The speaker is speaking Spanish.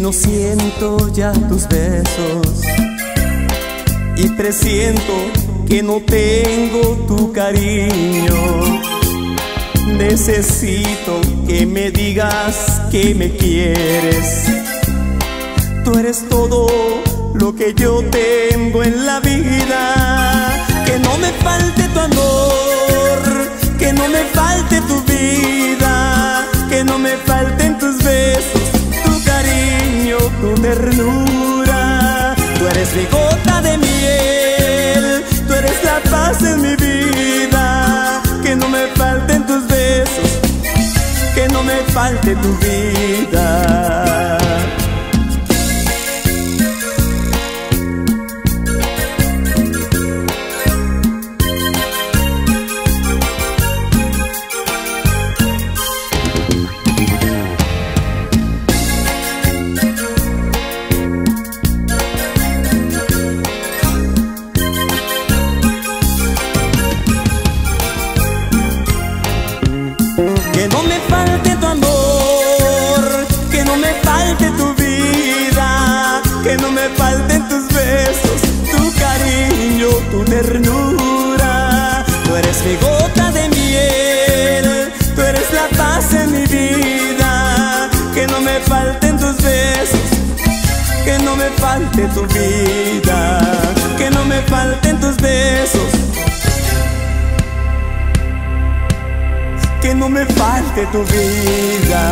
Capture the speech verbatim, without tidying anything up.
no siento ya tus besos y presiento que no tengo tu cariño. Necesito que me digas que me quieres. Tú eres todo lo que yo tengo en la vida. Que no me falte tu amor, que no me falte tu vida, que no me falten tus besos, tu cariño, tu ternura. Tú eres mi gota de miel, tú eres la paz en mi vida. Que no me falten tus besos, que no me falte tu vida. Que no me falte tu amor, que no me falte tu vida, que no me falten tus besos, tu cariño, tu ternura. Tú eres mi gota de miel, tú eres la paz en mi vida. Que no me falten tus besos, que no me falte tu vida, que no me falten tus besos, que no me falte tu vida.